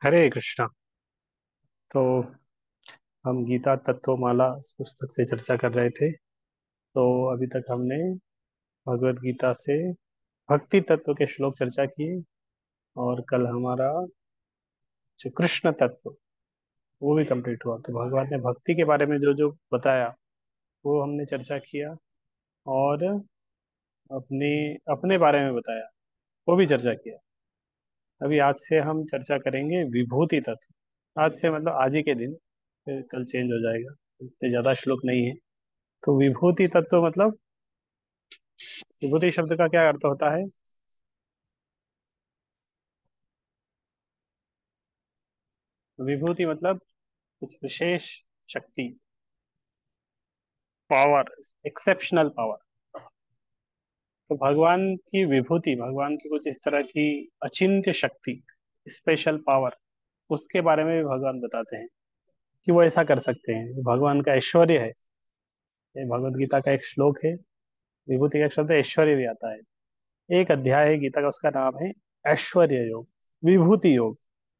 हरे कृष्णा। तो हम गीता तत्वमाला इस पुस्तक से चर्चा कर रहे थे। तो अभी तक हमने भगवत गीता से भक्ति तत्व के श्लोक चर्चा किए। और कल हमारा जो कृष्ण तत्व वो भी कंप्लीट हुआ। तो भगवान ने भक्ति के बारे में जो जो बताया वो हमने चर्चा किया। और अपने अपने बारे में बताया वो भी चर्चा किया। अभी आज से हम चर्चा करेंगे विभूति तत्व। आज से मतलब आज ही के दिन, फिर कल चेंज हो जाएगा। इतने ज्यादा श्लोक नहीं है। तो विभूति तत्व मतलब, विभूति शब्द का क्या अर्थ होता है? विभूति मतलब कुछ विशेष शक्ति, पावर, एक्सेप्शनल पावर। तो भगवान की विभूति, भगवान की कुछ इस तरह की अचिंत्य शक्ति, स्पेशल पावर, उसके बारे में भी भगवान बताते हैं कि वो ऐसा कर सकते हैं। भगवान का ऐश्वर्य है। ये भगवत गीता का एक श्लोक है। विभूति का एक शब्द ऐश्वर्य भी आता है। एक अध्याय है गीता का, उसका नाम है ऐश्वर्य योग, विभूति योग।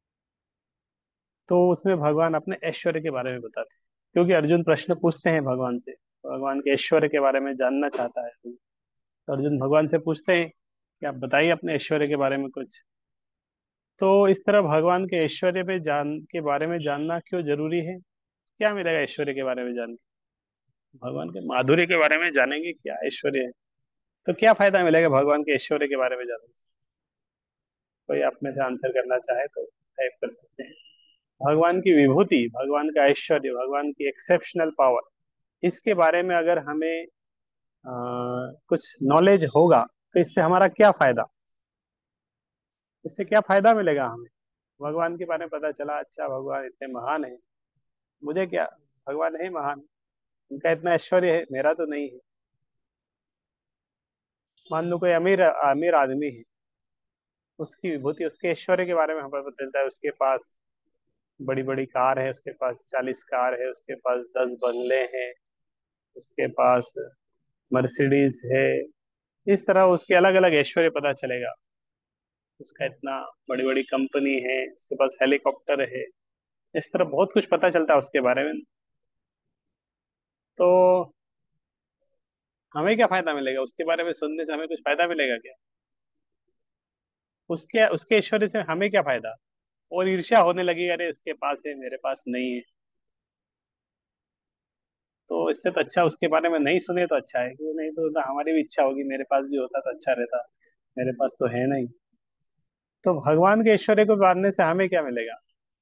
तो उसमें भगवान अपने ऐश्वर्य के बारे में बताते हैं, क्योंकि अर्जुन प्रश्न पूछते हैं भगवान से। भगवान के ऐश्वर्य के बारे में जानना चाहता है तो अर्जुन भगवान से पूछते हैं कि आप बताइए अपने ऐश्वर्य के बारे में कुछ। तो इस तरह भगवान के ऐश्वर्य पे जान के बारे में जानना क्यों जरूरी है? क्या मिलेगा ऐश्वर्य के बारे में जान के? भगवान के माधुर्य के बारे में जानेंगे, क्या ऐश्वर्य है। तो क्या फायदा मिलेगा भगवान के ऐश्वर्य के बारे में जानने से? कोई आप में से आंसर करना चाहे तो टाइप कर सकते हैं। भगवान की विभूति, भगवान का ऐश्वर्य, भगवान की एक्सेप्शनल पावर, इसके बारे में अगर हमें कुछ नॉलेज होगा तो इससे हमारा क्या फायदा, इससे क्या फायदा मिलेगा हमें? भगवान के बारे में पता चला, अच्छा भगवान इतने महान है, मुझे क्या, भगवान है महान, उनका इतना ऐश्वर्य है, मेरा तो नहीं है। मान लो कोई अमीर अमीर आदमी है, उसकी विभूति, उसके ऐश्वर्य के बारे में हमें पता चलता है। उसके पास बड़ी बड़ी कार है, उसके पास 40 कार है, उसके पास 10 बंगले हैं, उसके पास मर्सिडीज है। इस तरह उसके अलग अलग ऐश्वर्य पता चलेगा। उसका इतना बड़ी बड़ी कंपनी है, उसके पास हेलीकॉप्टर है। इस तरह बहुत कुछ पता चलता है उसके बारे में। तो हमें क्या फायदा मिलेगा उसके बारे में सुनने से? हमें कुछ फायदा मिलेगा क्या? उसके उसके ऐश्वर्य से हमें क्या फायदा? और ईर्ष्या होने लगी, अरे इसके पास है मेरे पास नहीं है। तो इससे तो अच्छा उसके बारे में नहीं सुने तो अच्छा है, क्यों? नहीं तो हमारी भी इच्छा होगी, मेरे पास भी होता तो अच्छा रहता, मेरे पास तो है नहीं। तो भगवान के ऐश्वर्य को जानने से हमें क्या मिलेगा?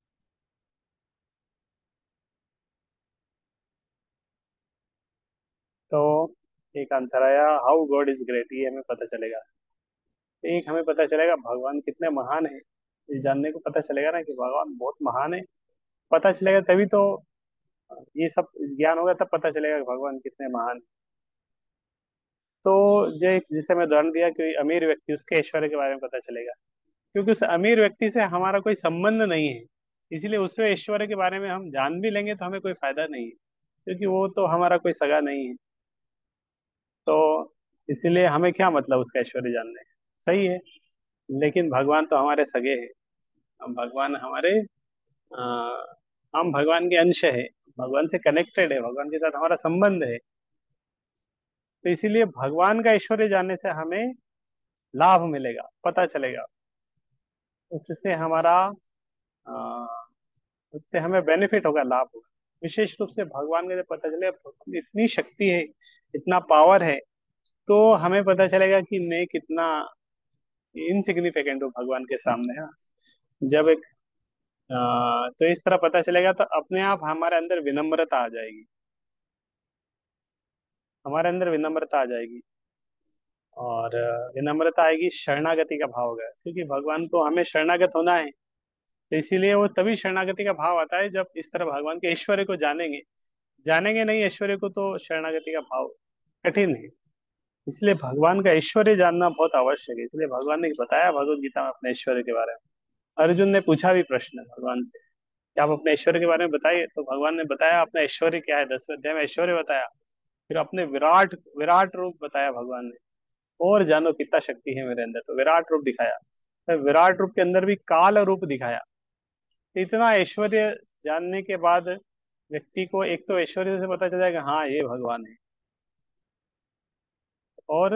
तो एक आंसर आया, हाउ गॉड इज ग्रेट, ये हमें पता चलेगा। एक हमें पता चलेगा भगवान कितने महान है, ये जानने को पता चलेगा ना कि भगवान बहुत महान है। पता चलेगा तभी तो ये सब ज्ञान होगा, तब पता चलेगा कि भगवान कितने महान है। तो जैसे मैं उदाहरण दिया कि अमीर व्यक्ति, उसके ऐश्वर्य के बारे में पता चलेगा, क्योंकि उस अमीर व्यक्ति से हमारा कोई संबंध नहीं है। इसलिए उसके ऐश्वर्य के बारे में हम जान भी लेंगे तो हमें कोई फायदा नहीं है, क्योंकि वो तो हमारा कोई सगा नहीं है। तो इसलिए हमें क्या मतलब उसका ऐश्वर्य जानने? सही है। लेकिन भगवान तो हमारे सगे हैं। हम भगवान हमारे आ, हम भगवान के अंश है, भगवान से कनेक्टेड है, भगवान के साथ हमारा संबंध है। तो इसीलिए भगवान का ऐश्वर्य जानने से हमें लाभ मिलेगा, पता चलेगा। उससे हमारा आ, उससे हमें बेनिफिट होगा, लाभ होगा। विशेष रूप से भगवान का जब पता चले इतनी शक्ति है, इतना पावर है, तो हमें पता चलेगा कि मैं कितना इनसिग्निफिकेंट हूँ भगवान के सामने। हाँ, जब एक तो इस तरह पता चलेगा तो अपने आप हमारे अंदर विनम्रता आ जाएगी, हमारे अंदर विनम्रता आ जाएगी। और विनम्रता आएगी, शरणागति का भाव होगा, क्योंकि भगवान को हमें शरणागत होना है। तो इसीलिए वो तभी शरणागति का भाव आता है जब इस तरह भगवान के ऐश्वर्य को जानेंगे। जानेंगे नहीं ऐश्वर्य को तो शरणागति का भाव कठिन है। इसलिए भगवान का ऐश्वर्य जानना बहुत आवश्यक है। इसलिए भगवान ने बताया भगवत गीता में अपने ऐश्वर्य के बारे में। अर्जुन ने पूछा भी प्रश्न भगवान से कि आप अपने ऐश्वर्य के बारे में बताइए। तो भगवान ने बताया अपना ऐश्वर्य क्या है, 10वें अध्याय में ऐश्वर्य बताया। फिर अपने विराट विराट रूप बताया भगवान ने। और जानो कितना शक्ति है मेरे अंदर, तो विराट रूप दिखाया। तो विराट रूप के अंदर भी काल रूप दिखाया। इतना ऐश्वर्य जानने के बाद व्यक्ति को एक तो ऐश्वर्य से पता चल जाएगा हाँ ये भगवान है, और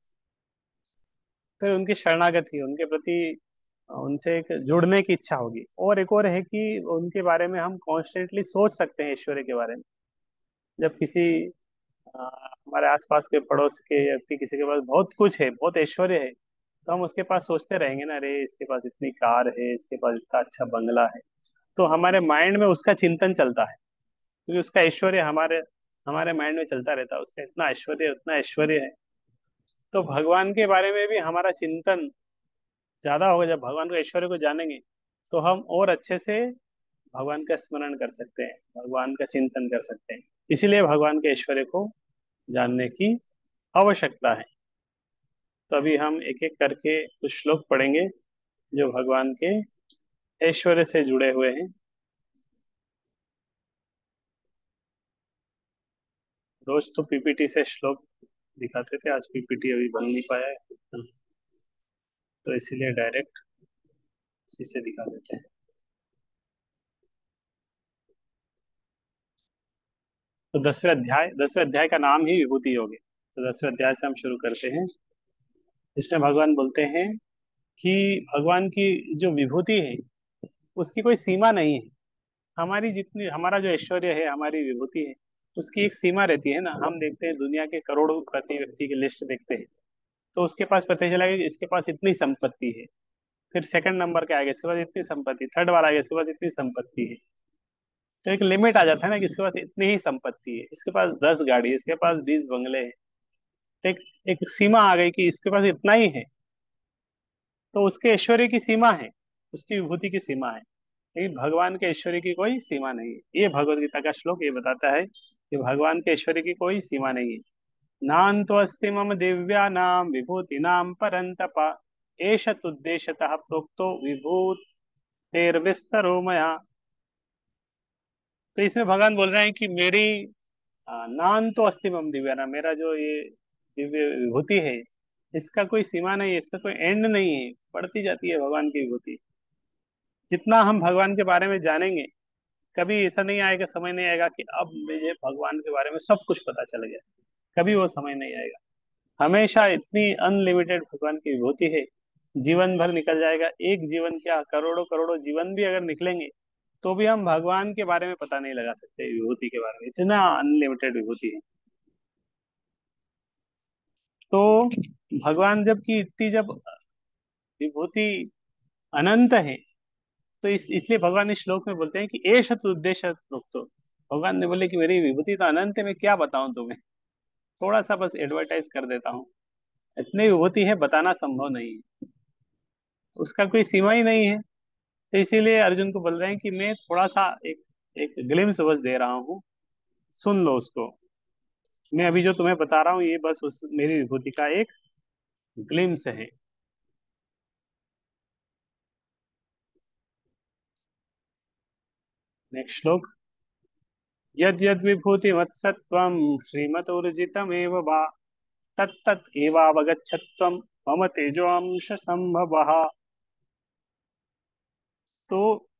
फिर उनकी शरणागति, उनके प्रति उनसे एक जुड़ने की इच्छा होगी। और एक और है कि उनके बारे में हम कॉन्स्टेंटली सोच सकते हैं ऐश्वर्य के बारे में। जब किसी हमारे आसपास के पड़ोस के व्यक्ति किसी के पास बहुत कुछ है, बहुत ऐश्वर्य है, तो हम उसके पास सोचते रहेंगे ना, अरे इसके पास इतनी कार है, इसके पास इतना अच्छा बंगला है। तो हमारे माइंड में उसका चिंतन चलता है, क्योंकि उसका ऐश्वर्य हमारे हमारे माइंड में चलता रहता है, उसका इतना ऐश्वर्य, उतना ऐश्वर्य है। तो भगवान के बारे में भी हमारा चिंतन ज्यादा होगा। जब भगवान के ऐश्वर्य को जानेंगे तो हम और अच्छे से भगवान का स्मरण कर सकते हैं, भगवान का चिंतन कर सकते हैं। इसीलिए भगवान के ऐश्वर्य को जानने की आवश्यकता है। तो अभी हम एक एक करके कुछ श्लोक पढ़ेंगे जो भगवान के ऐश्वर्य से जुड़े हुए हैं। रोज तो पीपीटी से श्लोक दिखाते थे, आज पीपीटी अभी बन नहीं पाया है, तो इसीलिए डायरेक्ट इसी से दिखा देते हैं। तो 10वें अध्याय का नाम ही विभूति योग है। तो 10वें अध्याय से हम शुरू करते हैं। इसमें भगवान बोलते हैं कि भगवान की जो विभूति है उसकी कोई सीमा नहीं है। हमारी जितनी, हमारा जो ऐश्वर्य है, हमारी विभूति है, उसकी एक सीमा रहती है ना। हम देखते हैं दुनिया के करोड़ों प्रति व्यक्ति की लिस्ट देखते हैं, तो उसके पास पता चला कि इसके पास इतनी संपत्ति है। फिर सेकंड नंबर के आगे इसके पास इतनी संपत्ति, थर्ड बार आगे इसके पास इतनी संपत्ति है। तो एक लिमिट आ जाता है ना कि इसके पास इतनी ही संपत्ति है, इसके पास 10 गाड़ी है, इसके पास 20 बंगले हैं। तो एक सीमा आ गई कि इसके पास इतना ही है। तो उसके ऐश्वर्य की सीमा है, उसकी विभूति की सीमा है, लेकिन भगवान के ऐश्वर्य की कोई सीमा नहीं है। ये भगवत गीता का श्लोक ये बताता है कि भगवान के ऐश्वर्य की कोई सीमा नहीं है। नान्तो अस्ति मम दिव्यानाम विभूतिनाम परन्तप, एष तुद्देश्यतः प्रोक्तो विभूतेर्विस्तरो मया। तो इसमें भगवान बोल रहे हैं कि मेरी नान तो अस्ति मम दिव्यानाम, मेरा जो ये दिव्य विभूति है इसका कोई सीमा नहीं है, इसका कोई एंड नहीं है, बढ़ती जाती है भगवान की विभूति। जितना हम भगवान के बारे में जानेंगे, कभी ऐसा नहीं आएगा, समय नहीं आएगा कि अब मुझे भगवान के बारे में सब कुछ पता चल गया। कभी वो समय नहीं आएगा। हमेशा इतनी अनलिमिटेड भगवान की विभूति है। जीवन भर निकल जाएगा, एक जीवन क्या, करोड़ों करोड़ों जीवन भी अगर निकलेंगे तो भी हम भगवान के बारे में पता नहीं लगा सकते, विभूति के बारे में, इतना अनलिमिटेड विभूति है। तो भगवान जब की इतनी, जब विभूति अनंत है, तो इसलिए भगवान इस श्लोक में बोलते हैं कि एष तु उद्देश्य प्रोक्तो। भगवान ने बोले कि मेरी विभूति तो अनंत है, मैं क्या बताऊं तुम्हें, थोड़ा सा बस एडवर्टाइज कर देता हूँ। इतनी विभूति है, बताना संभव नहीं है, उसका कोई सीमा ही नहीं है। तो इसीलिए अर्जुन को बोल रहे हैं कि मैं थोड़ा सा एक एक ग्लिम्स बस दे रहा हूँ, सुन लो उसको। मैं अभी जो तुम्हें बता रहा हूँ ये बस उस मेरी विभूति का एक ग्लिम्स है। नेक्स्ट श्लोक। यद यद विभूति मत्सत्वम श्रीमतोर्जितमेव वा तत्तत् एवावगच्छत्वम मम तेजोंश संभवः। तो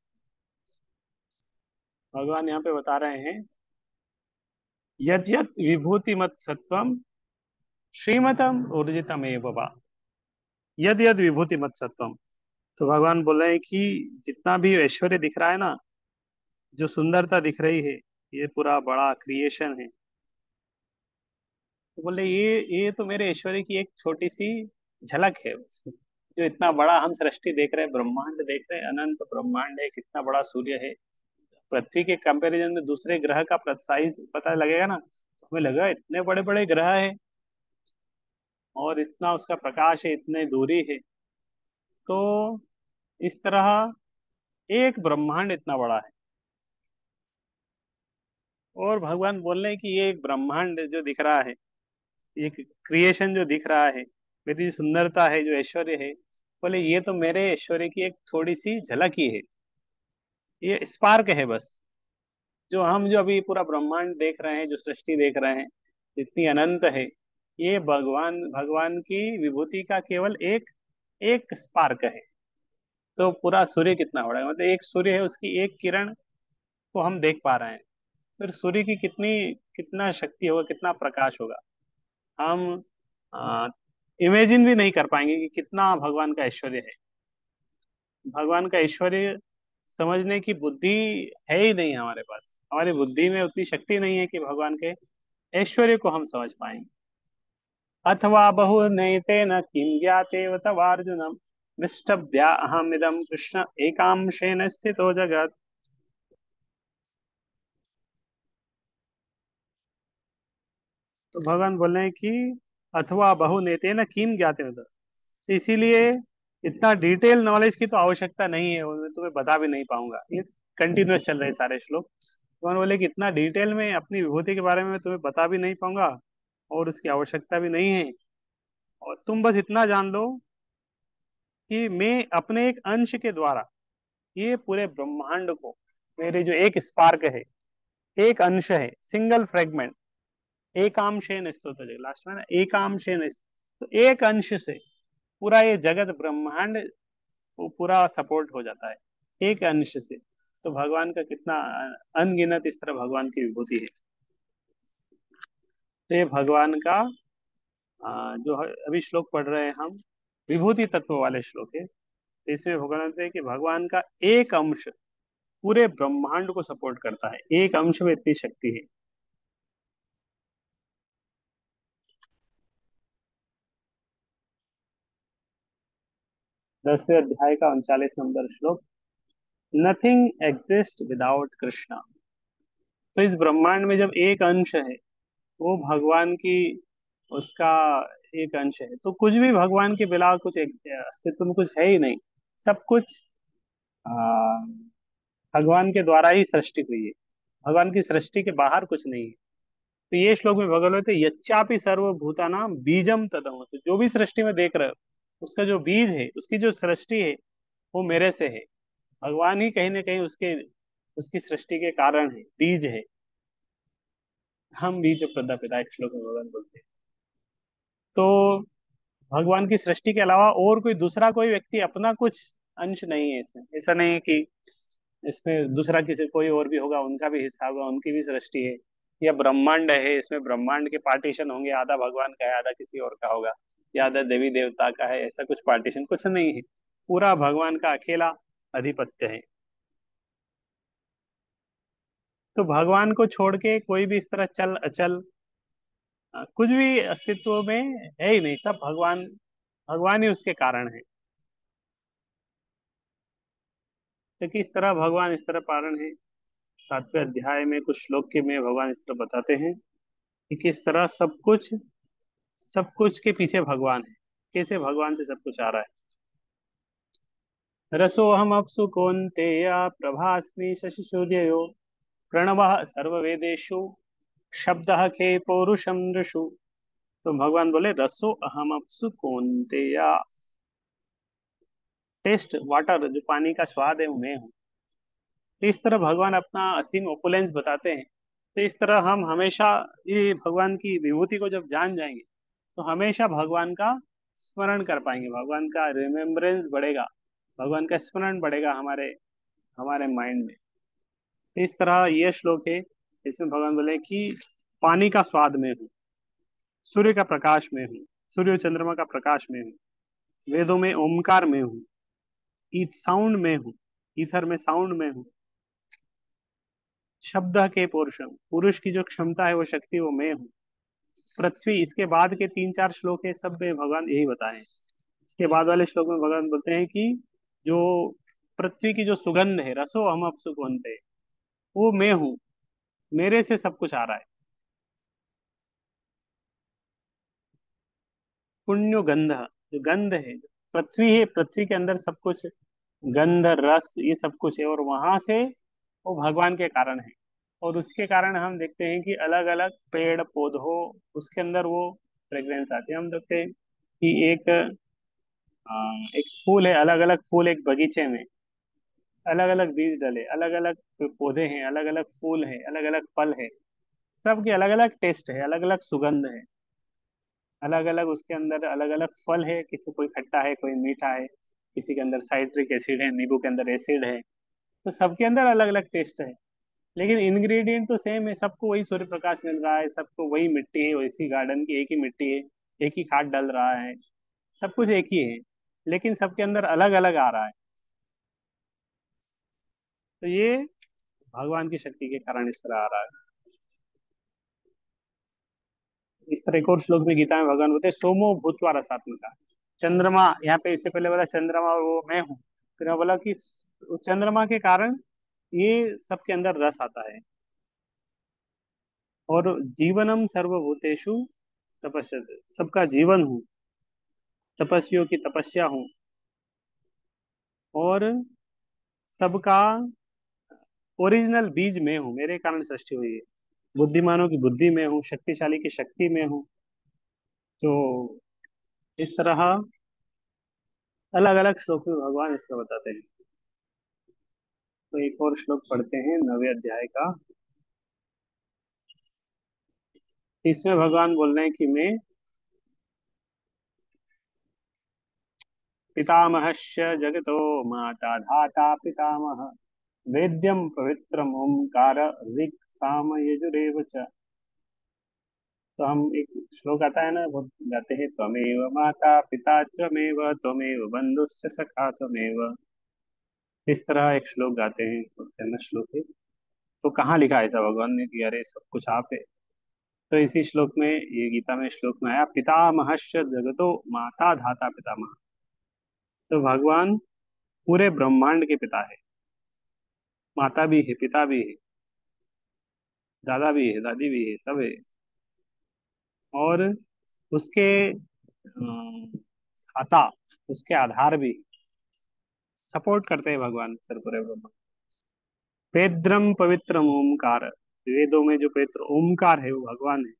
भगवान यहाँ पे बता रहे हैं, यद यद विभूति मत्सत्वम श्रीमतम ऊर्जितमेव वा, यद यद विभूति मत्सत्वम। तो भगवान बोल रहे हैं कि जितना भी ऐश्वर्य दिख रहा है ना, जो सुंदरता दिख रही है, ये पूरा बड़ा क्रिएशन है। तो बोले ये तो मेरे ऐश्वर्य की एक छोटी सी झलक है बस। जो इतना बड़ा हम सृष्टि देख रहे हैं, ब्रह्मांड देख रहे हैं, अनंत ब्रह्मांड है, कितना बड़ा सूर्य है, पृथ्वी के कंपैरिजन में दूसरे ग्रह का साइज पता लगेगा ना, तो हमें लगा इतने बड़े बड़े ग्रह है और इतना उसका प्रकाश है, इतनी दूरी है। तो इस तरह एक ब्रह्मांड इतना बड़ा है, और भगवान बोल रहे हैं कि ये एक ब्रह्मांड जो दिख रहा है, एक क्रिएशन जो दिख रहा है, मेरी जो सुंदरता है, जो ऐश्वर्य है, बोले ये तो मेरे ऐश्वर्य की एक थोड़ी सी झलक ही है, ये स्पार्क है बस। जो हम जो अभी पूरा ब्रह्मांड देख रहे हैं, जो सृष्टि देख रहे हैं, इतनी अनंत है, ये भगवान भगवान की विभूति का केवल एक एक स्पार्क है। तो पूरा सूर्य कितना बड़ा है, मतलब एक सूर्य है, उसकी एक किरण को हम देख पा रहे हैं। फिर सूर्य की कितनी कितना शक्ति होगा, कितना प्रकाश होगा, हम इमेजिन भी नहीं कर पाएंगे कि कितना भगवान का ऐश्वर्य है। भगवान का ऐश्वर्य समझने की बुद्धि है ही नहीं हमारे पास। हमारी बुद्धि में उतनी शक्ति नहीं है कि भगवान के ऐश्वर्य को हम समझ पाएंगे। अथवा बहु नैतेन किं ज्ञातेव तवार्जुनम दृष्टव्या अहमिदं कृष्ण एकांशेन स्थितो जगत्। तो भगवान बोल रहे हैं कि अथवा बहु नेतेन किम ज्ञातेव, तो इसीलिए इतना डिटेल नॉलेज की तो आवश्यकता नहीं है, वो मैं तुम्हें बता भी नहीं पाऊंगा। ये कंटिन्यूअस चल रहे सारे श्लोक। भगवान बोले कि इतना डिटेल में अपनी विभूति के बारे में मैं तुम्हें बता भी नहीं पाऊंगा, और उसकी आवश्यकता भी नहीं है। और तुम बस इतना जान लो कि मैं अपने एक अंश के द्वारा ये पूरे ब्रह्मांड को, मेरे जो एक स्पार्क है, एक अंश है, सिंगल फ्रेगमेंट, एकांशेन स्तोत्र लास्ट में ना, एकांशेन, तो एक अंश से पूरा ये जगत ब्रह्मांड वो पूरा सपोर्ट हो जाता है, एक अंश से। तो भगवान का कितना अनगिनत इस तरह भगवान की विभूति है। तो ये भगवान का जो अभी श्लोक पढ़ रहे हैं हम, विभूति तत्व वाले श्लोक है। तो इसमें भगवान कहते हैं कि भगवान का एक अंश पूरे ब्रह्मांड को सपोर्ट करता है, एक अंश में इतनी शक्ति है। 10वें अध्याय का 39 नंबर श्लोक। Nothing exist without Krishna. तो इस ब्रह्मांड में जब एक अंश है, वो भगवान की, उसका एक अंश है, तो कुछ भी भगवान के बिना कुछ अस्तित्व में कुछ है ही नहीं। सब कुछ आ, भगवान के द्वारा ही सृष्टि हुई है। भगवान की सृष्टि के बाहर कुछ नहीं है। तो ये श्लोक में भगवान बोलते हैं, यच्चापि सर्वभूतानां बीजम तदम, तो जो भी सृष्टि में देख रहे हो, उसका जो बीज है, उसकी जो सृष्टि है, वो मेरे से है। भगवान ही कहीं ना कहीं उसके उसकी सृष्टि के कारण है, बीज है। हम बीज प्रदापिता, एक श्लोक में भगवान बोलते हैं। तो भगवान की सृष्टि के अलावा और कोई दूसरा कोई व्यक्ति अपना कुछ अंश नहीं है इसमें। ऐसा नहीं है कि इसमें दूसरा किसी कोई और भी होगा, उनका भी हिस्सा होगा, उनकी भी सृष्टि है। या ब्रह्मांड है, इसमें ब्रह्मांड के पार्टीशन होंगे, आधा भगवान का है, आधा किसी और का होगा, या आधा देवी देवता का है, ऐसा कुछ पार्टीशन कुछ नहीं है। पूरा भगवान का अकेला अधिपत्य है। तो भगवान को छोड़ के कोई भी इस तरह चल अचल कुछ भी अस्तित्व में है ही नहीं। सब भगवान, भगवान ही उसके कारण है। तो किस तरह भगवान इस तरह कारण है, 7वें अध्याय में कुछ श्लोक के में भगवान इस तरह बताते हैं कि किस तरह सब कुछ के पीछे भगवान है, कैसे भगवान से सब कुछ आ रहा है। रसोहम अप्सु कौन्तेय प्रभास्मि शशिसूर्ययो प्रणवः सर्ववेदेषु शब्दः खे पौरुषम नृषु। तो भगवान बोले रसो अहम अप्सु कौन्तेय, टेस्ट वाटर, जो पानी का स्वाद है वो मैं हूँ। तो इस तरह भगवान अपना असीम ओपुलेंस बताते हैं। तो इस तरह हम हमेशा ये भगवान की विभूति को जब जान जाएंगे, तो हमेशा भगवान का स्मरण कर पाएंगे, भगवान का रिमेम्बरेंस बढ़ेगा, भगवान का स्मरण बढ़ेगा हमारे हमारे माइंड में। तो इस तरह ये श्लोक है, इसमें भगवान बोले कि पानी का स्वाद में हूँ, सूर्य का प्रकाश में हूँ, सूर्य चंद्रमा का प्रकाश में हूँ, वेदों में ओमकार में हूँ, ईथ साउंड में हूँ, ईथर में साउंड में हूँ, शब्द के पुरुषम, पुरुष की जो क्षमता है वो शक्ति वो मैं हूँ। पृथ्वी, इसके बाद के 3-4 श्लोक है, सब में भगवान यही बताए हैं। इसके बाद वाले श्लोक में भगवान बोलते हैं कि जो पृथ्वी की जो सुगंध है, रसो हम अब सुगंध है, वो मैं हूँ, मेरे से सब कुछ आ रहा है। पुण्यो गंध, जो गंध है, पृथ्वी है, पृथ्वी के अंदर सब कुछ गंध रस ये सब कुछ है, और वहां से वो भगवान के कारण है। और उसके कारण हम देखते हैं कि अलग अलग पेड़ पौधों, उसके अंदर वो फ्रेग्रेंस आती है। हम देखते हैं कि एक फूल है, अलग अलग फूल एक बगीचे में, अलग अलग बीज डले, अलग अलग पौधे हैं, अलग अलग फूल है, अलग अलग फल है, सबके अलग अलग टेस्ट है, अलग अलग सुगंध है, अलग अलग उसके अंदर अलग अलग फल है, किसी कोई खट्टा है, कोई मीठा है, किसी के अंदर साइट्रिक एसिड है, नींबू के अंदर एसिड है। तो सबके अंदर अलग अलग टेस्ट है, लेकिन इंग्रेडिएंट तो सेम है। सबको वही सूर्य प्रकाश मिल रहा है, सबको वही मिट्टी है, वैसी गार्डन की एक ही मिट्टी है, एक ही खाद डल रहा है, सब कुछ एक ही है, लेकिन सबके अंदर अलग अलग आ रहा है। तो ये भगवान की शक्ति के कारण इस तरह आ रहा है। इस तरह एक और श्लोक में गीता में भगवान बोलते हैं, सोमो भूतवा रसात्मका। चंद्रमा, यहाँ पे इससे पहले बोला चंद्रमा और वो मैं हूँ, फिर मैं बोला कि चंद्रमा के कारण ये सबके अंदर रस आता है। और जीवनम सर्वभूतेषु तपस्या, सबका जीवन हूँ, तपस्वियों की तपस्या हूँ, और सबका ओरिजिनल बीज में हूँ, मेरे कारण सृष्टि हुई है। बुद्धिमानों की बुद्धि में हूँ, शक्तिशाली की शक्ति में हूँ। तो इस तरह अलग अलग श्लोक में भगवान इसको बताते हैं। तो एक और श्लोक पढ़ते हैं 9वें अध्याय का। इसमें भगवान बोल रहे हैं कि मैं पितामहस्य जगतो माता धाता पितामह, वेद्यम पवित्रम ओंकार ऋक् साम यजुरेव च। तो हम एक श्लोक आता है ना, वो गाते हैं, त्वमेव माता पिता त्वमेव त्वमेव बंधुश्च सखा त्वमेव। इस तरह एक श्लोक गाते हैं, तो फेमस श्लोक है। तो कहाँ लिखा है ऐसा भगवान ने कि अरे सब कुछ आप है? तो इसी श्लोक में, ये गीता में श्लोक में आया, पितामहश्च जगतो माता धाता पितामह। तो भगवान पूरे ब्रह्मांड के पिता है, माता भी है, पिता भी है, दादा भी है, दादी भी है, सब है। और उसके खाता, उसके आधार भी सपोर्ट करते हैं भगवान सर पूरे ब्रह्मांड। वेद्रम पवित्रम ओमकार, वेदों में जो पवित्र ओमकार है वो भगवान है।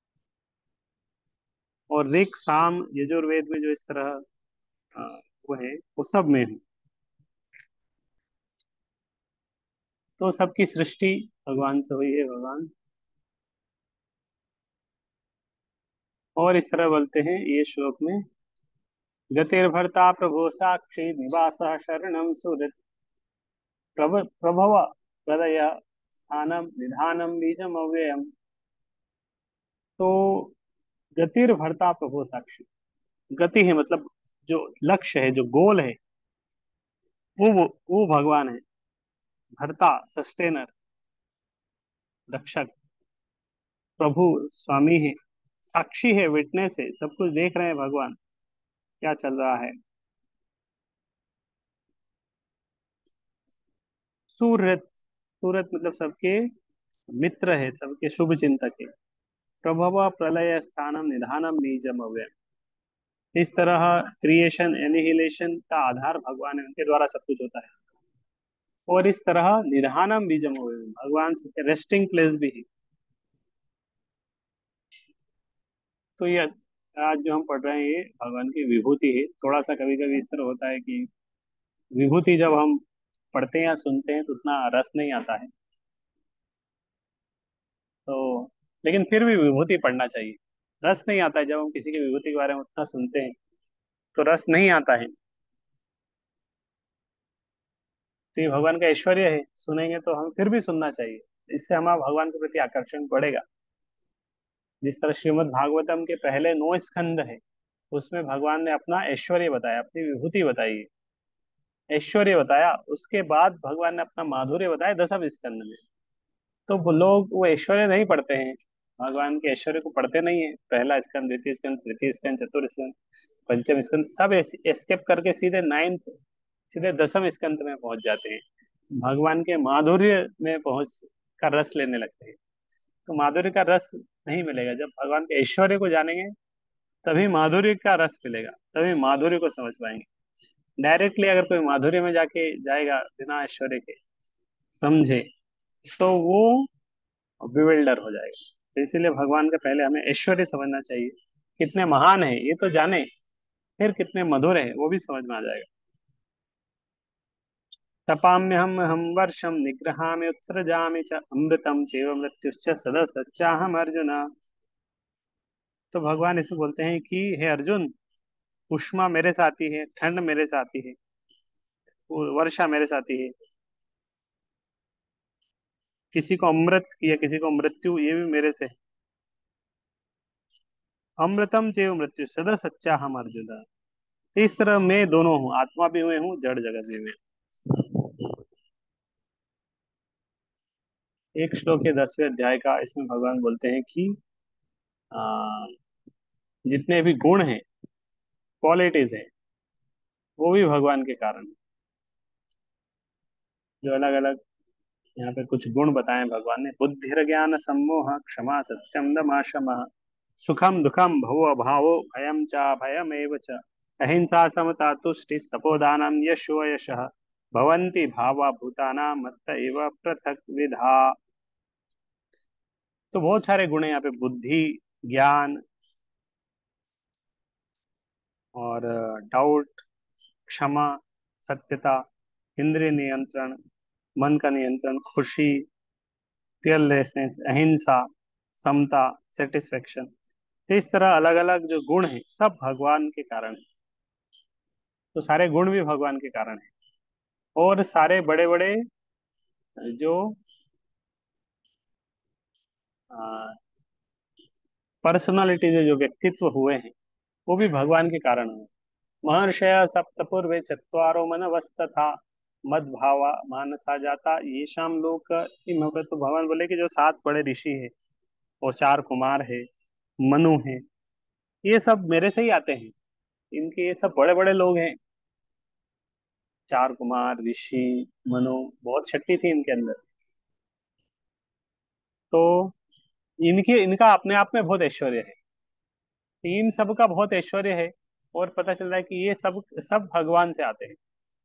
और ऋक साम यजुर्वेद में जो इस तरह वो है, वो सब में है। तो सबकी सृष्टि भगवान से हुई है, भगवान। और इस तरह बोलते हैं ये श्लोक में, गतिर्भर्ता प्रभो साक्षी निवास शरणम सुहृत्, प्रभव हृदय स्थानम निधानम बीजम अव्ययम। तो गतिर्भर्ता प्रभो साक्षी, गति है मतलब जो लक्ष्य है, जो गोल है, वो भगवान है। भर्ता सस्टेनर, रक्षक, प्रभु स्वामी है, साक्षी है, विटनेस है, सब कुछ देख रहे हैं भगवान क्या चल रहा है। सूरत, सूरत मतलब सबके मित्र है, सबके शुभ चिंतक है। प्रभव प्रलय स्थानम निधानम निजम अव्ययम। इस तरह क्रिएशन एनिहिलेशन का आधार भगवान है, उनके द्वारा सब कुछ होता है। और इस तरह निधानम बीजम अव्ययम, भगवान सबके रेस्टिंग प्लेस भी है। तो ये आज जो हम पढ़ रहे हैं ये भगवान की विभूति है। थोड़ा सा कभी कभी इस तरह होता है कि विभूति जब हम पढ़ते हैं या सुनते हैं तो उतना रस नहीं आता है। तो लेकिन फिर भी विभूति पढ़ना चाहिए। रस नहीं आता है जब हम किसी की विभूति के बारे में उतना सुनते हैं, तो रस नहीं आता है। तो ये भगवान का ऐश्वर्य है, सुनेंगे तो हम फिर भी सुनना चाहिए। इससे हमारा भगवान के प्रति आकर्षण बढ़ेगा। जिस तरह श्रीमद् भागवतम के पहले 9 स्कंद है, उसमें भगवान ने अपना ऐश्वर्य बताया, अपनी विभूति बताई है, ऐश्वर्य बताया। उसके बाद भगवान ने अपना माधुर्य बताया 10वें स्कंद में। तो वो लोग वो ऐश्वर्य नहीं पढ़ते हैं, भगवान के ऐश्वर्य को पढ़ते नहीं है। पहला स्कंद, द्वितीय स्कंद, तृतीय स्कंद, चतुर्थ स्कंद, पंचम स्कंद, सब एस्केप करके सीधे नाइन्थ, सीधे 10वें स्कंद में पहुंच जाते हैं। भगवान के माधुर्य में पहुंच का रस लेने लगते हैं। तो माधुर्य का रस नहीं मिलेगा, जब भगवान के ऐश्वर्य को जानेंगे तभी माधुर्य का रस मिलेगा, तभी माधुर्य को समझ पाएंगे। डायरेक्टली अगर कोई माधुर्य में जाके जाएगा बिना ऐश्वर्य के समझे, तो वो बिविल्डर हो जाएगा। तो इसीलिए भगवान का पहले हमें ऐश्वर्य समझना चाहिए, कितने महान है ये तो जाने, फिर कितने मधुर है वो भी समझ में आ जाएगा। तपाम्यहम हम वर्षम निग्रहामि उत्सृजामि च अमृतम चैव मृत्युश्च सदा सच्चाहम अर्जुन। तो भगवान इसे बोलते हैं कि हे अर्जुन, उष्मा मेरे से आती है, ठंड मेरे से आती है, वो वर्षा मेरे साथ ही है। किसी को अमृत या किसी को मृत्यु, ये भी मेरे से। अमृतम चैव मृत्यु सदा सच्चा हम अर्जुन। इस तरह मैं दोनों हूँ, आत्मा भी हुए हूँ, जड़ जगत भी हुए हूँ। एक श्लोक है 10वें अध्याय का, इसमें भगवान बोलते हैं कि आ, जितने भी गुण हैं, क्वालिटीज हैं, वो भी भगवान के कारण हैं। जो अलग अलग यहाँ पे कुछ गुण बताए भगवान ने, बुद्धिर ज्ञान सम्मोह क्षमा सत्यम दमा शमः, सुखम दुखम भवो भावो भयम च भयमेव च, अहिंसा समता तुष्टि तपोदानम यशो यशः, भवन्ति भावा भूतानां मत्त एव पृथक विधा। तो बहुत सारे गुण हैं यहाँ पे, बुद्धि, ज्ञान, और डाउट, क्षमा, सत्यता, इंद्रिय नियंत्रण, मन का नियंत्रण, खुशी, फियरलेसनेस, अहिंसा, समता, सेटिस्फेक्शन। तो इस तरह अलग अलग जो गुण हैं सब भगवान के कारण है। तो सारे गुण भी भगवान के कारण है। और सारे बड़े बड़े जो पर्सनालिटीज, जो व्यक्तित्व हुए हैं, वो भी भगवान के कारण हुए। महर्षय सप्तपूर्वे चत्वारो मनवस्तथा मद्भावा मानसा जाता येषाम लोक इमः। तो भगवान बोले कि जो 7 बड़े ऋषि हैं और 4 कुमार है, मनु है, ये सब मेरे से ही आते हैं। इनके ये सब बड़े बड़े लोग हैं, 4 कुमार, ऋषि, मनु, बहुत शक्ति थी इनके अंदर। तो इनके इनका अपने आप में बहुत ऐश्वर्य है, इन सब का बहुत ऐश्वर्य है। और पता चल रहा है कि ये सब सब भगवान से आते हैं।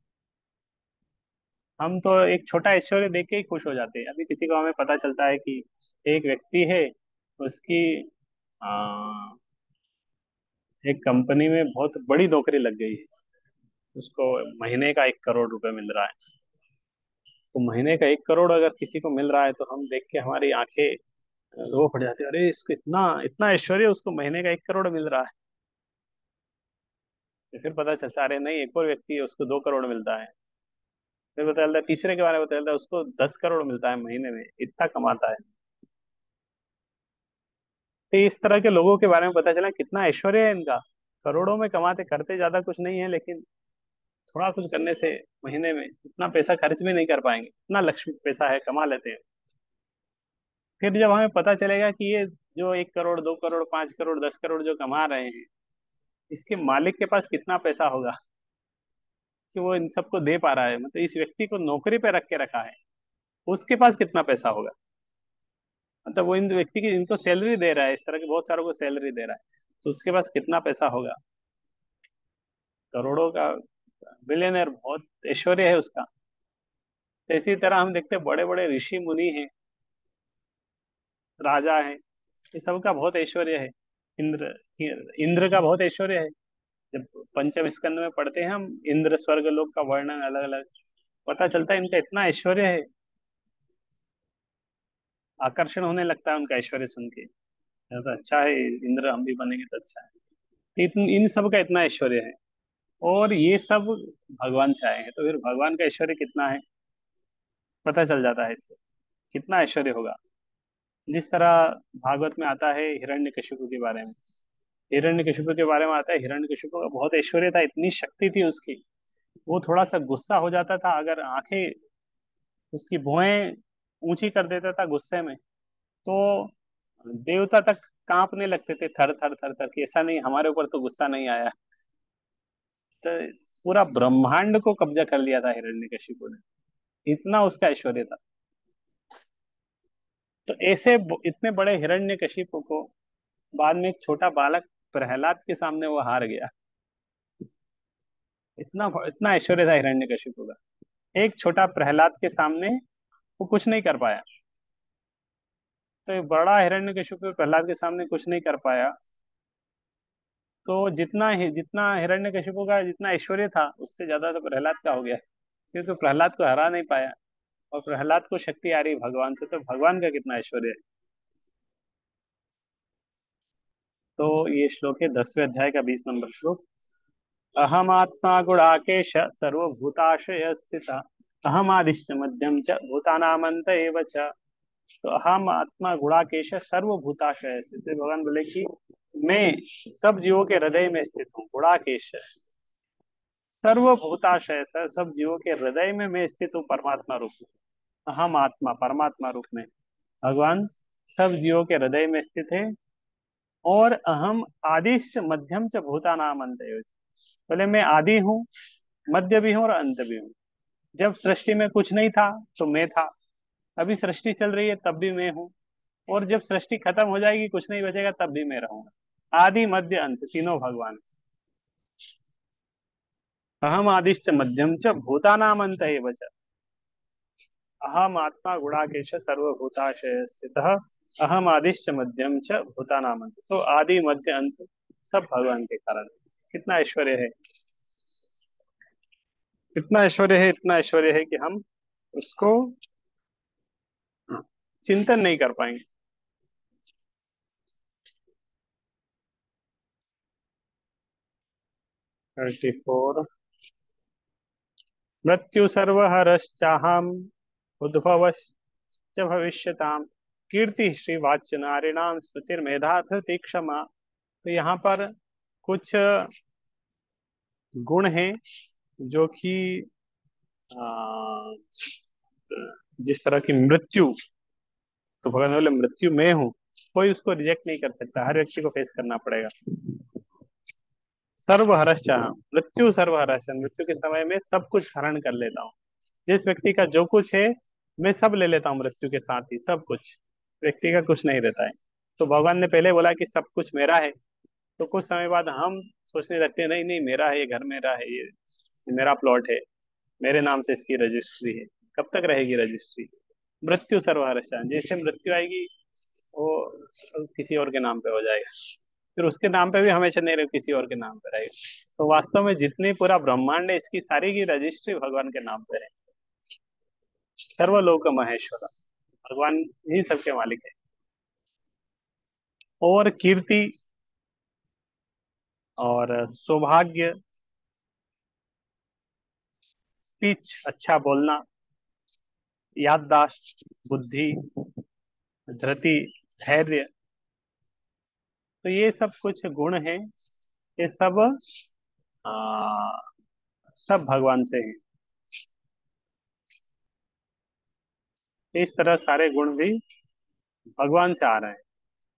हम तो एक छोटा ऐश्वर्य देख के ही खुश हो जाते हैं। अभी किसी को हमें पता चलता है कि एक व्यक्ति है, उसकी आ, एक कंपनी में बहुत बड़ी नौकरी लग गई है, उसको महीने का 1 करोड़ रुपए मिल रहा है। तो महीने का 1 करोड़ अगर किसी को मिल रहा है, तो हम देख के हमारी आंखें रो पड़ जाती है, अरे इसको इतना इतना ऐश्वर्य, उसको महीने का 1 करोड़ मिल रहा है। तो फिर पता चलता है, अरे नहीं, एक और व्यक्ति है, उसको 2 करोड़ मिलता है। फिर पता चलता है, तीसरे के बारे में पता चलता है, उसको 10 करोड़ मिलता है महीने में, इतना कमाता है। तो इस तरह के लोगों के बारे में पता चला कितना ऐश्वर्य है इनका। करोड़ों में कमाते, करते ज्यादा कुछ नहीं है, लेकिन थोड़ा कुछ करने से महीने में इतना पैसा खर्च भी नहीं कर पाएंगे, इतना लक्ष्मी पैसा है, कमा लेते हैं। फिर जब हमें पता चलेगा कि ये जो 1 करोड़, 2 करोड़, 5 करोड़, 10 करोड़ जो कमा रहे हैं, इसके मालिक के पास कितना पैसा होगा कि वो इन सबको दे पा रहा है। मतलब इस व्यक्ति को नौकरी पे रख के रखा है, उसके पास कितना पैसा होगा। मतलब वो इन व्यक्ति की, इनको सैलरी दे रहा है, इस तरह के बहुत सारों को सैलरी दे रहा है, तो उसके पास कितना पैसा होगा। करोड़ों का बिलियनर, बहुत ऐश्वर्य है उसका। तो इसी तरह हम देखते हैं बड़े बड़े ऋषि मुनि हैं, राजा हैं, ये सबका बहुत ऐश्वर्य है। इंद्र इंद्र का बहुत ऐश्वर्य है। जब पंचम स्कंद में पढ़ते हैं हम, इंद्र स्वर्ग लोक का वर्णन अलग अलग, पता चलता है इनका इतना ऐश्वर्य है, आकर्षण होने लगता है उनका ऐश्वर्य सुन के। तो अच्छा है, इंद्र हम भी बनेंगे तो अच्छा है। तो इन सब का इतना ऐश्वर्य है, और ये सब भगवान से आए हैं। तो फिर भगवान का ऐश्वर्य कितना है, पता चल जाता है इससे, कितना ऐश्वर्य होगा। जिस तरह भागवत में आता है हिरण्यकशिपु के बारे में, हिरण्यकशिपु के बारे में आता है, हिरण्यकशिपु का बहुत ऐश्वर्य था, इतनी शक्ति थी उसकी। वो थोड़ा सा गुस्सा हो जाता था, अगर आंखें, उसकी भुएं ऊंची कर देता था गुस्से में, तो देवता तक कांपने लगते थे, थर थर थर थर कि ऐसा नहीं, हमारे ऊपर तो गुस्सा नहीं आया। तो पूरा ब्रह्मांड को कब्जा कर लिया था हिरण्यकशिपु ने, इतना उसका ऐश्वर्य था। तो ऐसे इतने बड़े हिरण्यकशिपु को बाद में एक छोटा बालक प्रहलाद के सामने वो हार गया। इतना इतना ऐश्वर्य था हिरण्यकशिपु का, एक छोटा प्रहलाद के सामने वो कुछ नहीं कर पाया। तो ये बड़ा हिरण्यकशिपु प्रहलाद के सामने कुछ नहीं कर पाया। तो जितना हिरण्यकशिपु का जितना ऐश्वर्य था, उससे ज्यादा तो प्रहलाद का हो गया, क्योंकि प्रहलाद को हरा नहीं पाया। और प्रहलाद को शक्ति आ रही भगवान से, तो भगवान का कितना ऐश्वर्य है। तो ये श्लोक है 10वें अध्याय का 20 नंबर श्लोक। अहमात्मा गुणाकेश सर्वभूताशय स्थित अहम आदिश्च मध्यम च भूतानामंत एव च। तो अहम आत्मा गुणाकेश सर्वभूताशय स्थित, तो भगवान बोले कि मैं सब जीवों के हृदय में स्थित हूँ। गुणाकेश सर्वभूताशय, सब जीवों के हृदय में मैं स्थित हूँ परमात्मा रूप में। अहम आत्मा परमात्मा रूप में भगवान सब जीवों के हृदय में स्थित है। और अहम आदिश्च मध्यम च भूतानाम अंत। बोले मैं आदि हूँ, मध्य भी हूँ और अंत भी हूँ। जब सृष्टि में कुछ नहीं था तो मैं था, अभी सृष्टि चल रही है तब भी मैं हूँ, और जब सृष्टि खत्म हो जाएगी कुछ नहीं बचेगा तब भी मैं रहूंगा। आदि मध्य अंत तीनों भगवान। अहम आदिश्च मध्यम च भूतानाम अंत एव च। अहम आत्मा गुणाकेश सर्वभूताशय स्थितः अहम आदिश्च मध्यम च भूतानाम अंत। तो आदि मध्य अंत सब भगवान के कारण है। कितना ऐश्वर्य है, इतना ऐश्वर्य है, इतना ऐश्वर्य है कि हम उसको चिंतन नहीं कर पाएंगे। 34। मृत्यु सर्वहरश्चाहम उद्भवश्च भविष्यताम कीर्ति श्रीवाच्य नारिणाम स्मृतिर्मेधा धृति क्षमा। तो यहाँ पर कुछ गुण हैं जो कि आ, जिस तरह की मृत्यु, तो भगवान बोले मृत्यु में हूँ, कोई उसको रिजेक्ट नहीं कर सकता, हर व्यक्ति को फेस करना पड़ेगा। सर्वहरश्च मृत्यु सर्वहरश्च, मृत्यु के समय में सब कुछ हरण कर लेता हूँ। जिस व्यक्ति का जो कुछ है मैं सब ले लेता हूँ मृत्यु के साथ ही, सब कुछ, व्यक्ति का कुछ नहीं रहता है। तो भगवान ने पहले बोला कि सब कुछ मेरा है, तो कुछ समय बाद हम सोचने लगते हैं नहीं नहीं मेरा है, ये घर मेरा है, ये मेरा प्लॉट है, मेरे नाम से इसकी रजिस्ट्री है। कब तक रहेगी रजिस्ट्री? मृत्यु सर्वहरस्या, जैसे मृत्यु आएगी वो किसी और के नाम पे हो जाएगा, फिर उसके नाम पे भी हमेशा नहीं रहे, किसी और के नाम पे रहेगा। तो वास्तव में जितनी पूरा ब्रह्मांड है इसकी सारी की रजिस्ट्री भगवान के नाम पे है। सर्वलोक महेश्वर, भगवान ही सबके मालिक है। और कीर्ति और सौभाग्य, स्पीच अच्छा बोलना, याददाश्त, बुद्धि, धृति, धैर्य, तो ये सब कुछ गुण हैं। ये सब आ, सब भगवान से हैं। इस तरह सारे गुण भी भगवान से आ रहे हैं।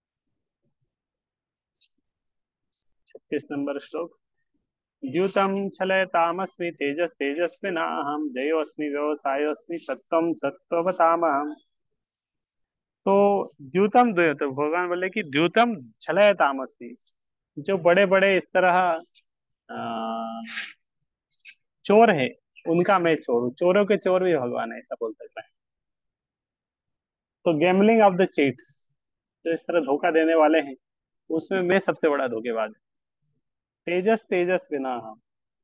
36 नंबर श्लोक। द्यूतम छलयतामस्मि तेजस तेजस्विनाहम जयोस्मि व्यवसायोस्मि सत्वम सत्ववतामहम। तो द्यूतम द्वय, तो भगवान बोले कि द्यूतम छलयतामस्मि, जो बड़े बड़े इस तरह आ, चोर है उनका मैं चोर हूँ, चोरों के चोर भी भगवान है, ऐसा बोल सकता है। तो गैमलिंग ऑफ द चीट्स, जो इस तरह धोखा देने वाले हैं उसमें मैं सबसे बड़ा धोखेबाज। तेजस तेजस बिना हम,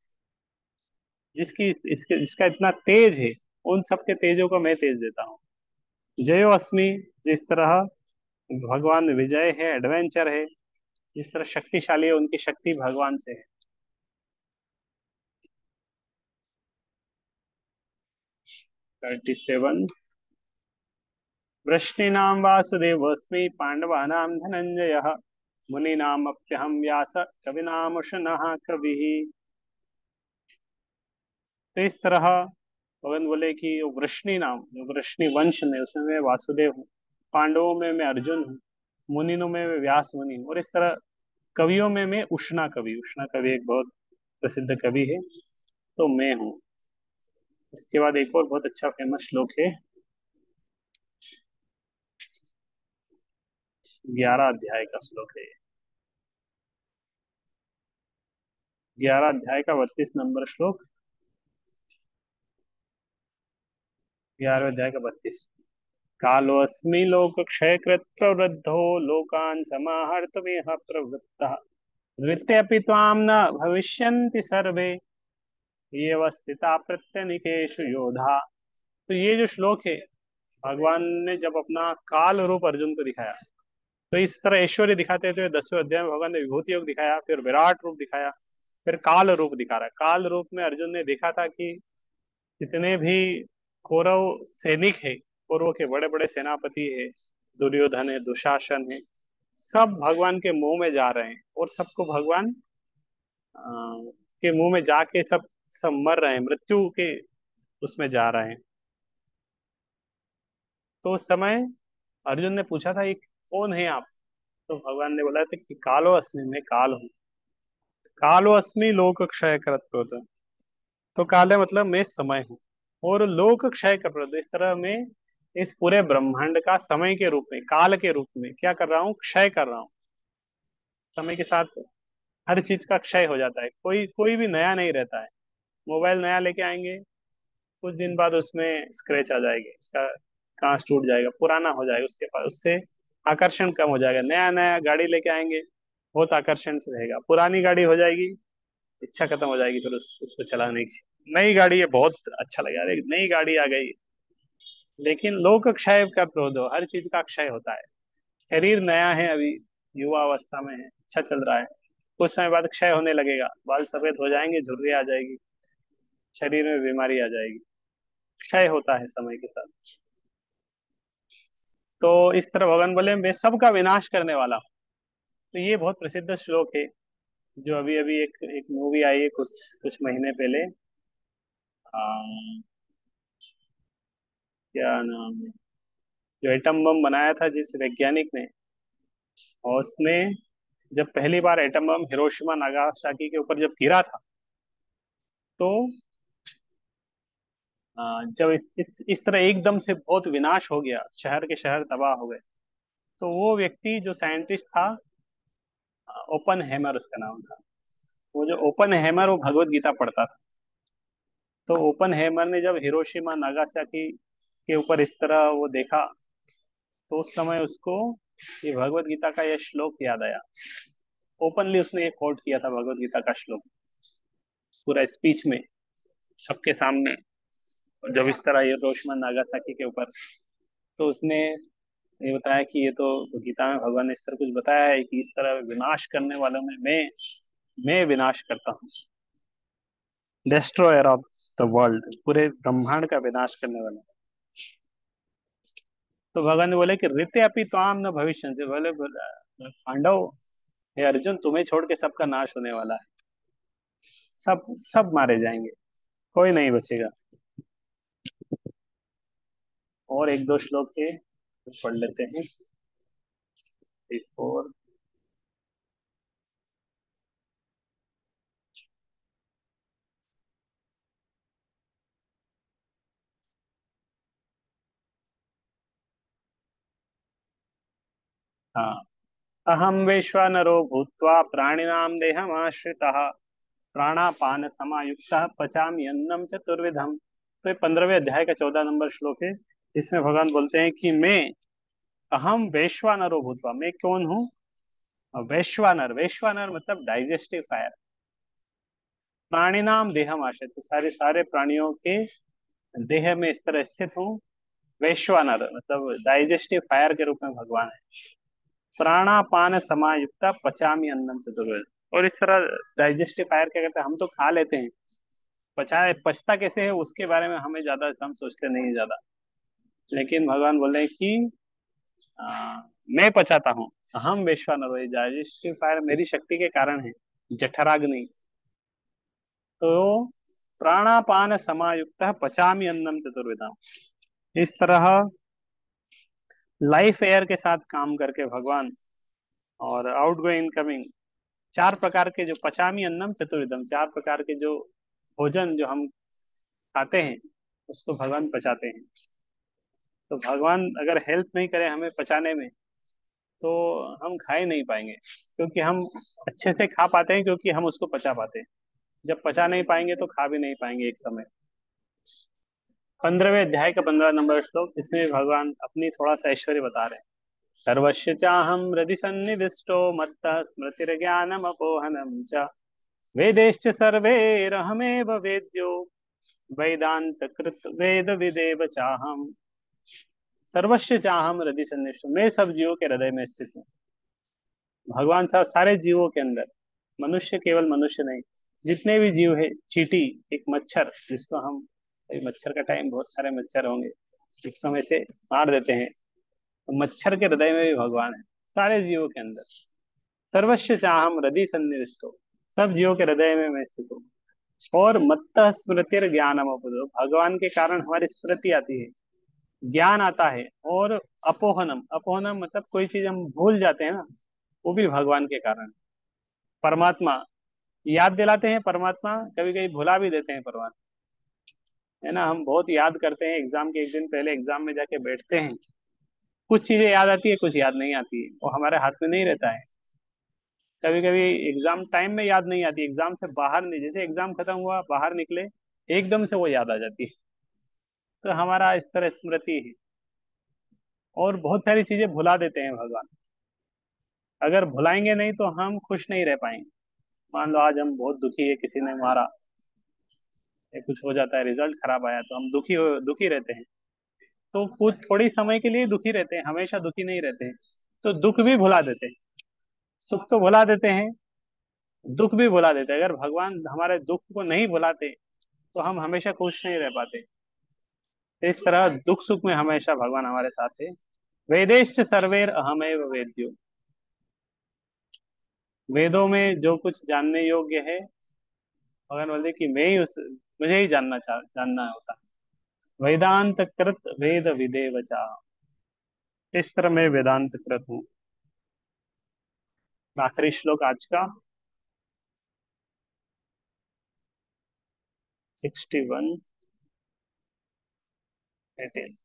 जिसकी इसके जिसका इतना तेज है उन सबके तेजों को मैं तेज देता हूँ। जयो अस्मि, जिस तरह भगवान विजय है, एडवेंचर है, जिस तरह शक्तिशाली है उनकी शक्ति भगवान से है। 37। वृष्णीनां वासुदेवोऽस्मि पांडवानां धनंजयः मुनीनामप्यहं व्यास कविनामुशनः कविः। तो इस तरह भगवान बोले कि वृष्णि नाम, जो वृष्णि वंश में उसमें मैं वासुदेव हूँ, पांडवों में मैं अर्जुन हूँ, मुनिनों में मैं व्यास मुनि हूँ, और इस तरह कवियों में मैं उष्णा कवि, उष्णा कवि एक बहुत प्रसिद्ध कवि है, तो मैं हूँ। इसके बाद एक और बहुत अच्छा फेमस श्लोक है, 11 अध्याय का श्लोक है। 11 अध्याय का 32 नंबर श्लोक। 11वें अध्याय का 32। कालोऽस्मि लोकक्षयकृत् प्रवृद्धो लोकान् समाहर्तुमिह प्रवृत्तः नृत्यपि त्वां न भविष्यन्ति सर्वे ये स्थिता प्रत्यनिकेषु योधा। तो ये जो श्लोक है, भगवान ने जब अपना काल रूप अर्जुन को दिखाया, तो इस तरह ऐश्वर्य दिखाते थे 10वें अध्याय में भगवान ने विभूति योग दिखाया, फिर विराट रूप दिखाया, फिर काल रूप दिखा रहा है। काल रूप में अर्जुन ने देखा था कि जितने भी कौरव सैनिक है, कौरवों के बड़े बड़े सेनापति है, दुर्योधन है, दुशासन है, सब भगवान के मुंह में जा रहे हैं, और सबको भगवान अ, के मुंह में जाके सब सब मर रहे हैं, मृत्यु के उसमें जा रहे हैं। तो उस समय अर्जुन ने पूछा था, ये कौन है आप? तो भगवान ने बोला था कि कालो अस्मि, मैं काल हूँ। कालो अस्मि लोक क्षय करत क्रोध। तो काल है मतलब मैं समय हूँ, और लोक क्षय कर क्रोध, इस तरह मैं इस पूरे ब्रह्मांड का समय के रूप में, काल के रूप में क्या कर रहा हूँ, क्षय कर रहा हूँ। समय के साथ हर चीज का क्षय हो जाता है, कोई कोई भी नया नहीं रहता है। मोबाइल नया लेके आएंगे, कुछ दिन बाद उसमें स्क्रैच आ जाएगी, उसका कांच टूट जाएगा, पुराना हो जाएगा, उसके पास उससे आकर्षण कम हो जाएगा। नया नया गाड़ी लेके आएंगे, बहुत आकर्षण से रहेगा। पुरानी गाड़ी हो जाएगी, इच्छा खत्म हो जाएगी फिर उसको चलाने की। नई गाड़ी है, बहुत अच्छा लगेगा, अरे नई गाड़ी आ गई। लेकिन लोक क्षय का क्रोध हो, हर चीज का क्षय होता है। शरीर नया है अभी, युवा अवस्था में है, अच्छा चल रहा है, कुछ समय बाद क्षय होने लगेगा, बाल सफेद हो जाएंगे, झुर्रियाँ आ जाएगी, शरीर में बीमारी आ जाएगी। क्षय होता है समय के साथ। तो इस तरह भगवान बोले मैं सबका विनाश करने वाला हूँ। तो ये बहुत प्रसिद्ध श्लोक है, जो अभी अभी एक एक मूवी आई है कुछ कुछ महीने पहले। क्या नाम है, जो एटम बम बनाया था जिस वैज्ञानिक ने, और उसने जब पहली बार एटम बम हिरोशिमा नागासाकी के ऊपर जब गिरा था, तो जब इस तरह एकदम से बहुत विनाश हो गया, शहर के शहर तबाह हो गए, तो वो व्यक्ति जो साइंटिस्ट था, ओपन हैमर उसका नाम था, वो जो ओपन हैमर वो भगवत गीता पढ़ता था। तो ओपन हैमर ने जब हिरोशिमा नागासाकी के ऊपर इस तरह वो देखा, तो उस समय उसको ये भगवत गीता का ये श्लोक याद आया। ओपनली उसने ये कोट किया था भगवत गीता का श्लोक, पूरा स्पीच में, सबके सामने। और जब इस तरह हिरोशिमा नागासाकी के ऊपर, तो उसने ये बताया कि ये तो गीता में भगवान ने इस तरह कुछ बताया है कि इस तरह विनाश करने वालों में मैं विनाश करता हूँ, डिस्ट्रॉयर ऑफ द वर्ल्ड, पूरे ब्रह्मांड का विनाश करने वाला। तो भगवान ने बोले कि ऋते अपि त्वाम न भविष्य, बोले पांडव, हे अर्जुन, तुम्हें छोड़ के सबका नाश होने वाला है, सब सब मारे जाएंगे, कोई नहीं बचेगा। और एक दो श्लोक है, तो पढ़ लेते हैं। और हाँ, अहम वैश्वानरो भूत्वा प्राणिनां देहमाश्रितः प्राणापान समायुक्तः पचामि अन्नम चतुर्विधम। तो ये 15वें अध्याय का 14 नंबर श्लोक है। इसमें भगवान बोलते हैं कि मैं, अहम वैश्वानरो भूत्वा, मैं कौन हूँ? वैश्वानर, वैश्वानर मतलब डाइजेस्टिव फायर। प्राणिनाम देहम आश्रित, तो सारे सारे प्राणियों के देह में इस तरह स्थित हूँ। वैश्वानर मतलब डाइजेस्टिव फायर के रूप में भगवान है। प्राणापान समायुक्ता पचामी अन्नम चतुर्वेद। और इस तरह डाइजेस्टिव फायर क्या करते हैं, हम तो खा लेते हैं, पचाए पचता कैसे है उसके बारे में हमें ज्यादा, हम सोचते नहीं ज्यादा। लेकिन भगवान बोल रहे हैं कि मैं पचाता हूँ। हम वैश्वानर, ये डाइजेस्टिव फायर मेरी शक्ति के कारण है, जठराग्नि। तो प्राणापान समायुक्त पचामी अन्नम चतुर्विधा, इस तरह लाइफ एयर के साथ काम करके भगवान, और आउट गोइंग इनकमिंग, चार प्रकार के जो पचामी अन्नम चतुर्विधम, चार प्रकार के जो भोजन जो हम खाते हैं, उसको भगवान पचाते हैं। तो भगवान अगर हेल्प नहीं करे हमें पचाने में, तो हम खा ही नहीं पाएंगे, क्योंकि हम अच्छे से खा पाते हैं क्योंकि हम उसको पचा पाते हैं। जब पचा नहीं पाएंगे तो खा भी नहीं पाएंगे एक समय। 15वें अध्याय का 15 नंबर श्लोक, इसमें भगवान अपनी थोड़ा सा ऐश्वर्य बता रहे हैं। सर्वस्य चाहम हृदि सन्निविष्टो मत्तः स्मृतिर्ज्ञानम अपोहनम च वेदैश्च सर्वैरहमेव वेद्यो वेदांत कृत वेद विदेव चाहम। सर्वस्य चाहम हृदि सन्निविष्टो, मैं सब जीवों के हृदय में स्थित हूँ। भगवान साहब सारे जीवों के अंदर, मनुष्य केवल मनुष्य नहीं, जितने भी जीव है, चींटी, एक मच्छर जिसको हम, भाई मच्छर का टाइम, बहुत सारे मच्छर होंगे, जिसको हम ऐसे मार देते हैं, तो मच्छर के हृदय में भी भगवान है, सारे जीवों के अंदर। सर्वस्व चाहम हृदय सन्निविष्टो, सब जीवों के हृदय में मैं स्थित हूँ। और मत्त स्मृतिर ज्ञानम अपोहनम, भगवान के कारण हमारी स्मृति आती है, ज्ञान आता है। और अपोहनम, अपोहनम मतलब कोई चीज हम भूल जाते हैं ना, वो भी भगवान के कारण। परमात्मा, याद दिलाते हैं परमात्मा, कभी कभी भुला भी देते हैं परमात्मा, है ना। हम बहुत याद करते हैं, एग्जाम के एक दिन पहले एग्जाम में जाके बैठते हैं, कुछ चीजें याद आती है, कुछ याद नहीं आती है, वो हमारे हाथ में नहीं रहता है। कभी कभी एग्जाम टाइम में याद नहीं आती, एग्जाम से बाहर नहीं, जैसे एग्जाम खत्म हुआ बाहर निकले, एकदम से वो याद आ जाती है। तो हमारा इस तरह स्मृति है। और बहुत सारी चीजें भुला देते हैं भगवान, अगर भुलाएंगे नहीं तो हम खुश नहीं रह पाएंगे। मान लो आज हम बहुत दुखी है, किसी ने मारा या कुछ हो जाता है, रिजल्ट खराब आया, तो हम दुखी रहते हैं। तो कुछ थोड़ी समय के लिए दुखी रहते हैं, हमेशा दुखी नहीं रहते हैं। तो दुख भी भुला देते हैं, सुख तो भुला देते हैं, दुख भी भुला देते हैं। अगर भगवान हमारे दुख को नहीं भुलाते तो हम हमेशा खुश नहीं रह पाते। तो इस तरह दुख सुख में हमेशा भगवान हमारे साथ है। वेदेश्च सर्वेर अहमेव वेद्यो, वेदों में जो कुछ जानने योग्य है, भगवान बोलते कि मैं ही उस, मुझे ही जानना होता है। वेदांत कृत वेद विदेव चा, इस तरह मैं वेदांत कृत हूँ। आखिरी श्लोक आज का, 61, 18।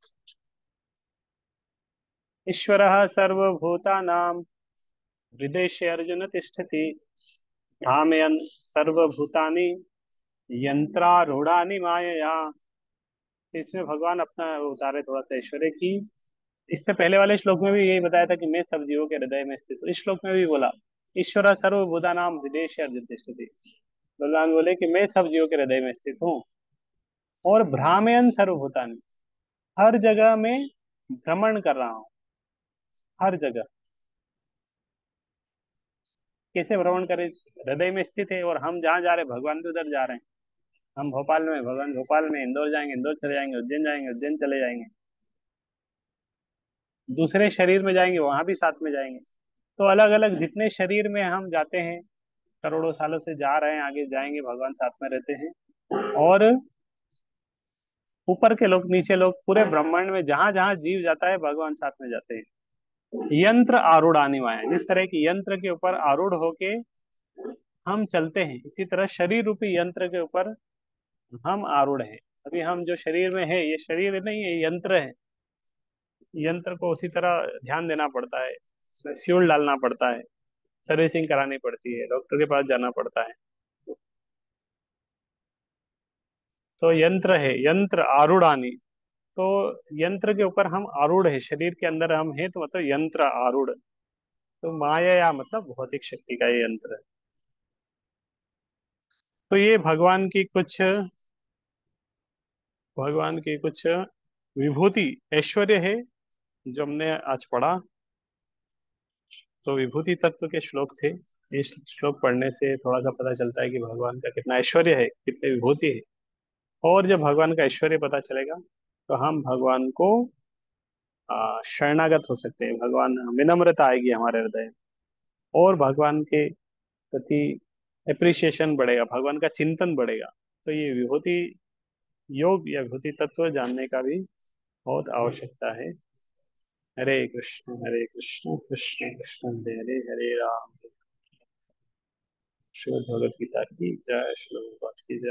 ईश्वरः सर्वभूतानां हृदय अर्जुन तिष्ठति, भ्रामयन् सर्वभूतानि यंत्रारूढ़ानि मायया। इसमें भगवान अपना उतारे थोड़ा सा ऐश्वर्य की। इससे पहले वाले श्लोक में भी यही बताया था कि मैं सब जीवों के हृदय में स्थित हूँ, इस श्लोक में भी बोला ईश्वर सर्वभूतानां हृदय अर्जुन तिष्ठति। भगवान बोले कि मैं सब जीवों के हृदय में स्थित हूँ। और भ्रामयन सर्वभूतानि, हर जगह में भ्रमण कर रहा हूँ, हर जगह। कैसे भ्रमण करे, हृदय में स्थित है, और हम जहाँ जा रहे हैं भगवान भी उधर जा रहे हैं। हम भोपाल में, भगवान भोपाल में, इंदौर जाएंगे इंदौर चले जाएंगे, उज्जैन जाएंगे उज्जैन चले जाएंगे, दूसरे शरीर में जाएंगे वहां भी साथ में जाएंगे। तो अलग अलग जितने शरीर में हम जाते हैं, करोड़ों सालों से जा रहे हैं, आगे जाएंगे, भगवान साथ में रहते हैं। और ऊपर के लोग, नीचे लोग, पूरे ब्रह्मांड में जहां जहां जीव जाता है भगवान साथ में जाते हैं। यंत्र आरूढ़ आनिमाय, जिस तरह की यंत्र के ऊपर आरूढ़ होके हम चलते हैं, इसी तरह शरीर रूपी यंत्र के ऊपर हम आरूढ़ हैं। अभी हम जो शरीर में है, ये शरीर नहीं है, ये यंत्र है। यंत्र को उसी तरह ध्यान देना पड़ता है, इसमें फ्यूल डालना पड़ता है, सर्विसिंग करानी पड़ती है, डॉक्टर के पास जाना पड़ता है। तो यंत्र है, यंत्र आरूढ़ानी। तो यंत्र के ऊपर हम आरूढ़ है, शरीर के अंदर हम हैं, तो मतलब यंत्र आरूढ़। तो माया या मतलब भौतिक शक्ति का ये यंत्र है। तो ये भगवान की कुछ विभूति, ऐश्वर्य है, जो हमने आज पढ़ा। तो विभूति तत्व के श्लोक थे। इस श्लोक पढ़ने से थोड़ा सा पता चलता है कि भगवान का कितना ऐश्वर्य है, कितनी विभूति है। और जब भगवान का ऐश्वर्य पता चलेगा तो हम भगवान को शरणागत हो सकते हैं, भगवान, विनम्रता आएगी हमारे हृदय में। और भगवान के प्रति एप्रिसिएशन बढ़ेगा, भगवान का चिंतन बढ़ेगा। तो ये विभूति योग या विभूति तत्व जानने का भी बहुत आवश्यकता है। हरे कृष्ण कृष्ण कृष्ण हरे हरे, हरे राम। श्रीमद् भगवद गीता की जय, श्रीमद् भगवद की जय।